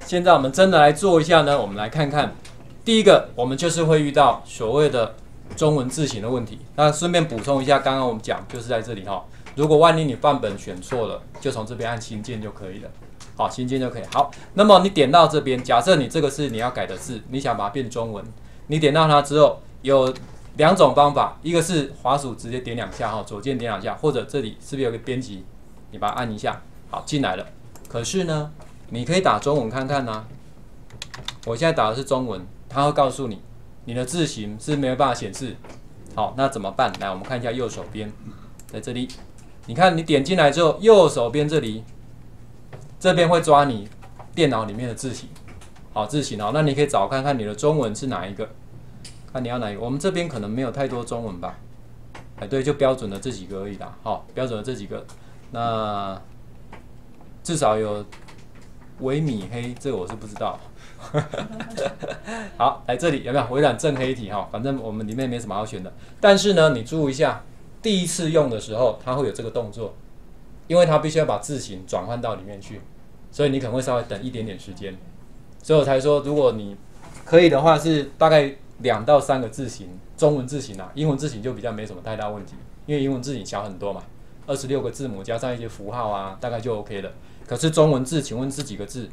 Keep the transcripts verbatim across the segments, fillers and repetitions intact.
现在我们真的来做一下呢，我们来看看。第一个，我们就是会遇到所谓的中文字形的问题。那顺便补充一下，刚刚我们讲就是在这里哈。如果万一你范本选错了，就从这边按新建就可以了。好，新建就可以。好，那么你点到这边，假设你这个是你要改的字，你想把它变中文，你点到它之后有两种方法，一个是滑鼠直接点两下哈，左键点两下，或者这里是不是有个编辑，你把它按一下，好进来了。可是呢，你可以打中文看看呐、啊。我现在打的是中文，它会告诉你你的字形是没有办法显示。好，那怎么办？来，我们看一下右手边，在这里，你看你点进来之后，右手边这里，这边会抓你电脑里面的字形。好，字形哦，那你可以找看看你的中文是哪一个。看你要哪一个？我们这边可能没有太多中文吧？哎，对，就标准的这几个而已啦。好，标准的这几个，那至少有微米黑，这个我是不知道。好，来这里有没有微软正黑体哈？反正我们里面没什么好选的。但是呢，你注意一下，第一次用的时候，它会有这个动作，因为它必须要把字形转换到里面去，所以你可能会稍微等一点点时间。所以我才说，如果你可以的话，是大概两到三个字形，中文字形啊，英文字形就比较没什么太大问题，因为英文字形小很多嘛，二十六个字母加上一些符号啊，大概就 OK 了。可是中文字，请问是几个字？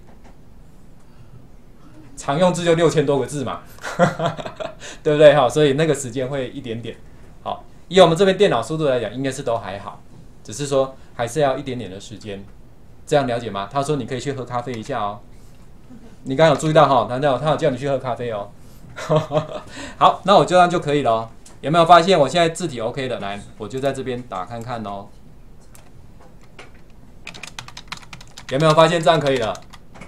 常用字就六千多个字嘛，对不对哈？所以那个时间会一点点。好，以我们这边电脑速度来讲，应该是都还好，只是说还是要一点点的时间。这样了解吗？他说你可以去喝咖啡一下哦。你刚刚有注意到哈？难道他有叫你去喝咖啡哦？好，那我就这样就可以了哦。有没有发现我现在字体 OK 的？来，我就在这边打看看哦。有没有发现这样可以了？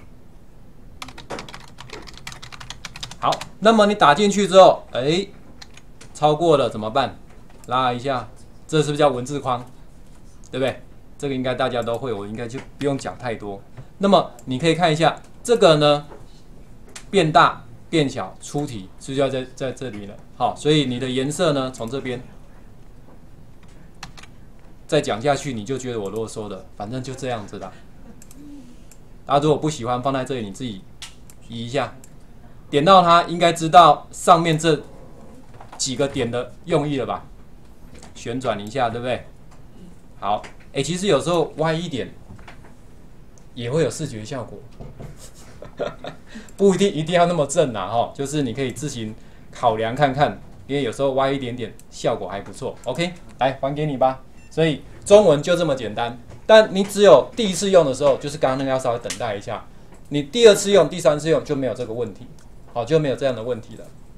好，那么你打进去之后，哎，超过了怎么办？拉一下，这是不是叫文字框？对不对？这个应该大家都会，我应该就不用讲太多。那么你可以看一下这个呢，变大、变小、出题，是不是要在在这里了？好，所以你的颜色呢，从这边再讲下去，你就觉得我啰嗦的，反正就这样子啦。大家如果不喜欢放在这里，你自己移一下。点到它，应该知道上面这几个点的用意了吧？旋转一下，对不对？好，哎，其实有时候歪一点也会有视觉效果，不一定一定要那么正啊，哈，就是你可以自行考量看看，因为有时候歪一点点效果还不错。OK， 来还给你吧。所以中文就这么简单，但你只有第一次用的时候，就是刚刚那个要稍微等待一下，你第二次用、第三次用就没有这个问题。好，就没有这样的问题了。